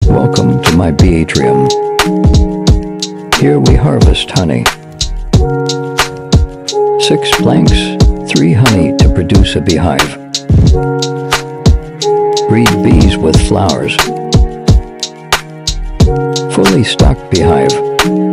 Welcome to my bee atrium. Here we harvest honey. 6 planks, 3 honey to produce a beehive. Breed bees with flowers. Fully stocked beehive.